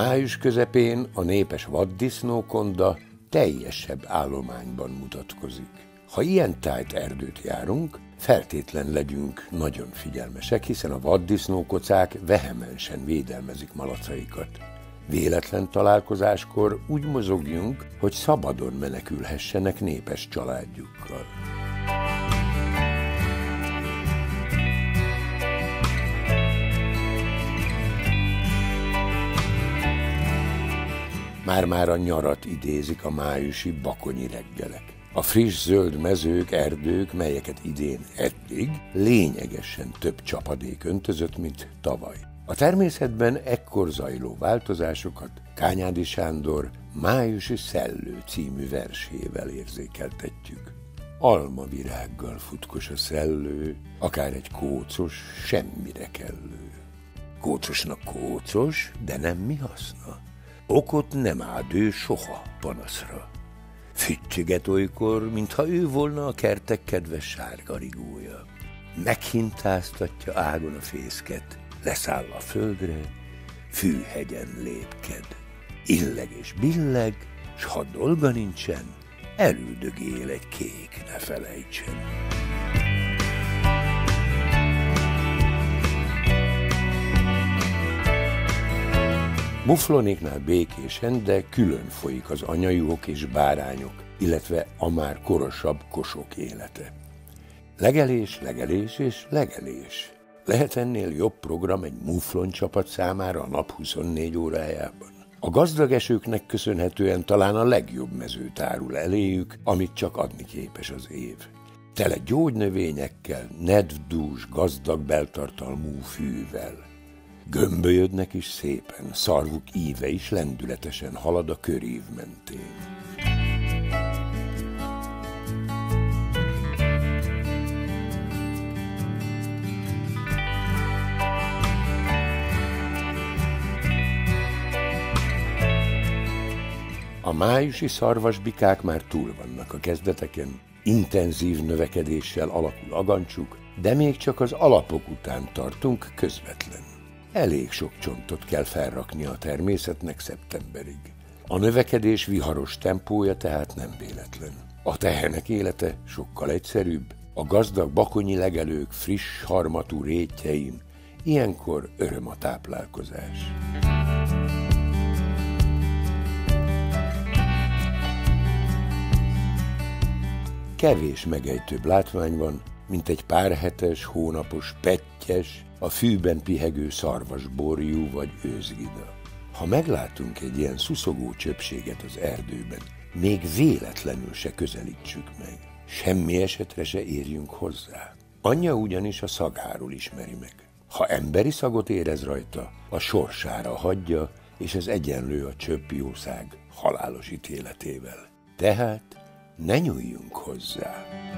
Május közepén a népes vaddisznókonda teljesebb állományban mutatkozik. Ha ilyen tájt erdőt járunk, feltétlen legyünk nagyon figyelmesek, hiszen a vaddisznókocák vehemensen védelmezik malacaikat. Véletlen találkozáskor úgy mozogjunk, hogy szabadon menekülhessenek népes családjukkal. Már-már a nyarat idézik a májusi bakonyi reggelek. A friss zöld mezők, erdők, melyeket idén eddig lényegesen több csapadék öntözött, mint tavaly. A természetben ekkor zajló változásokat Kányádi Sándor Májusi szellő című versével érzékeltetjük. Almavirággal futkos a szellő, akár egy kócos, semmire kellő. Kócosnak kócos, de nem mi haszna. Okot nem ád ő soha panaszra. Füttyeget olykor, mintha ő volna a kertek kedves sárga rigója. Meghintáztatja ágon a fészket, leszáll a földre, fűhegyen lépked. Illeg és billeg, s ha dolga nincsen, elüldögél egy kék, ne felejtsen. Muflonéknál békésen, de külön folyik az anyajuhok és bárányok, illetve a már korosabb kosok élete. Legelés, legelés és legelés. Lehet ennél jobb program egy muflon csapat számára a nap 24 órájában? A gazdag esőknek köszönhetően talán a legjobb mező tárul eléjük, amit csak adni képes az év. Tele gyógynövényekkel, nedvdús, gazdag beltartalmú fűvel. Gömbölyödnek is szépen, szarvuk íve is lendületesen halad a körív mentén. A májusi szarvasbikák már túl vannak a kezdeteken, intenzív növekedéssel alakul agancsuk, de még csak az alapok után tartunk közvetlen. Elég sok csontot kell felrakni a természetnek szeptemberig. A növekedés viharos tempója tehát nem véletlen. A tehenek élete sokkal egyszerűbb, a gazdag bakonyi legelők friss harmatú rétjein ilyenkor öröm a táplálkozás. Kevés megejtőbb látvány van, mint egy pár hetes, hónapos, pettyes, a fűben pihegő szarvasborjú vagy őzgida. Ha meglátunk egy ilyen szuszogó csöpséget az erdőben, még véletlenül se közelítsük meg. Semmi esetre se érjünk hozzá. Anyja ugyanis a szagáról ismeri meg. Ha emberi szagot érez rajta, a sorsára hagyja, és ez egyenlő a csöppjószág halálos ítéletével. Tehát ne nyúljunk hozzá.